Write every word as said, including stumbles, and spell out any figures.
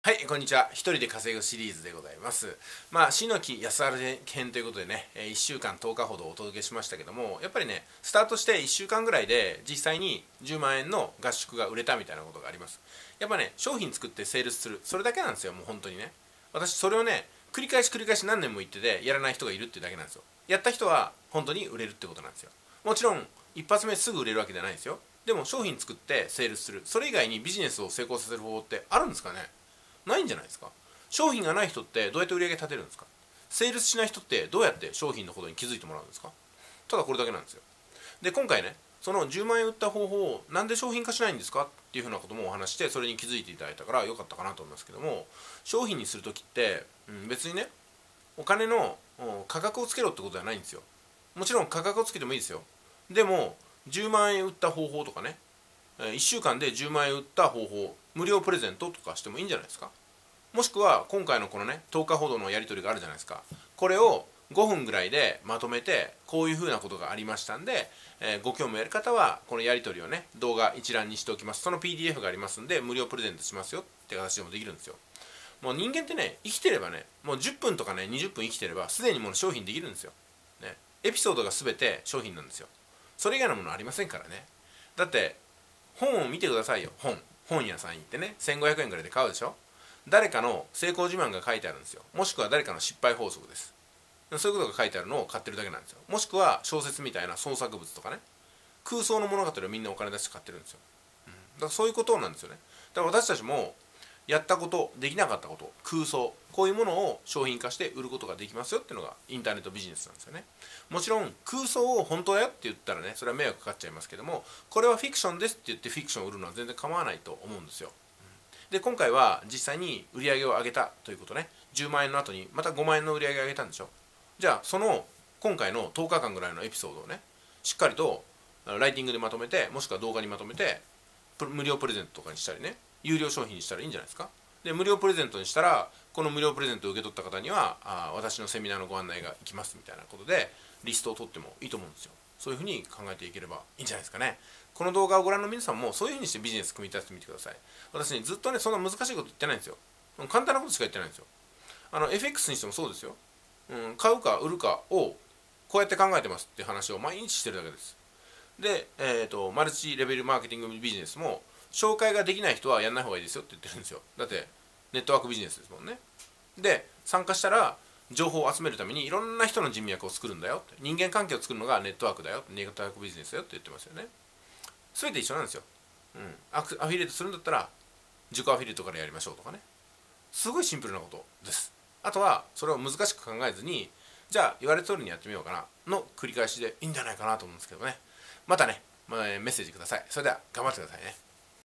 はい、こんにちは。一人で稼ぐシリーズでございます。まあ、死の木安原編ということでね、いっしゅうかんとおかほどお届けしましたけども、やっぱりね、スタートしていっしゅうかんぐらいで実際にじゅうまんえんの合宿が売れたみたいなことがあります。やっぱね、商品作ってセールスする、それだけなんですよ、もう本当にね。私、それをね、繰り返し繰り返し何年も言ってて、やらない人がいるっていうだけなんですよ。やった人は本当に売れるってことなんですよ。もちろん、一発目すぐ売れるわけじゃないんですよ。でも商品作ってセールスする、それ以外にビジネスを成功させる方法ってあるんですかね。ないんじゃないですか。商品がない人ってどうやって売り上げ立てるんですか。セールスしない人ってどうやって商品のことに気づいてもらうんですか。ただこれだけなんですよ。で今回ね、そのじゅうまんえん売った方法をなんで商品化しないんですかっていうふうなこともお話して、それに気づいていただいたから良かったかなと思いますけども、商品にする時って、うん、別にねお金の価格をつけろってことじゃないんですよ。もちろん価格をつけてもいいですよ。でもじゅうまんえん売った方法とかね、いっしゅうかんでじゅうまんえん売った方法無料プレゼントとかしてもいいんじゃないですか。もしくは今回のこのねとおかほどのやり取りがあるじゃないですか。これをごふんぐらいでまとめて、こういうふうなことがありましたんで、えー、ご興味ある方はこのやり取りをね動画一覧にしておきます。その ピーディーエフ がありますんで無料プレゼントしますよって形でもできるんですよ。もう人間ってね、生きてればね、もうじゅっぷんとかねにじゅっぷん生きてればすでにもう商品できるんですよ、ね、エピソードが全て商品なんですよ。それ以外のものありませんからね。だって本を見てくださいよ。本本屋さん行ってね、せんごひゃくえんぐらいで買うでしょ。誰かの成功自慢が書いてあるんですよ。もしくは誰かの失敗法則です。そういうことが書いてあるのを買ってるだけなんですよ。もしくは小説みたいな創作物とかね、空想の物語をみんなお金出して買ってるんですよ、うん、だからそういうことなんですよね。だから私たちもやったこと、できなかったこと、空想、こういうものを商品化して売ることができますよっていうのがインターネットビジネスなんですよね。もちろん空想を本当だよって言ったらね、それは迷惑かかっちゃいますけども、これはフィクションですって言ってフィクションを売るのは全然構わないと思うんですよ。で今回は実際に売り上げを上げたということね。じゅうまんえんの後にまたごまんえんの売り上げを上げたんでしょ。じゃあその今回のとおかかんぐらいのエピソードをね、しっかりとライティングでまとめて、もしくは動画にまとめて無料プレゼントとかにしたりね、有料商品にしたらいいんじゃないですか。で無料プレゼントにしたら、この無料プレゼントを受け取った方にはあ私のセミナーのご案内が行きますみたいなことでリストを取ってもいいと思うんですよ。そういうふうに考えていければいいんじゃないですかね。この動画をご覧の皆さんもそういうふうにしてビジネス組み立ててみてください。私ね、ずっとねそんな難しいこと言ってないんですよ。簡単なことしか言ってないんですよ。あの エフエックス にしてもそうですよ、うん、買うか売るかをこうやって考えてますっていう話を毎日してるだけです。で、えーと、マルチレベルマーケティングビジネスも紹介ができない人はやんない方がいいですよって言ってるんですよ。だってネットワークビジネスですもんね。で参加したら情報を集めるためにいろんな人の人脈を作るんだよって、人間関係を作るのがネットワークだよ、ネットワークビジネスだよって言ってますよね。全て一緒なんですよ、うん、アフィリエイトするんだったら自己アフィリエイトからやりましょうとかね。すごいシンプルなことです。あとはそれを難しく考えずに、じゃあ言われた通りにやってみようかなの繰り返しでいいんじゃないかなと思うんですけどね。またね、まあ、メッセージください。それでは頑張ってくださいね。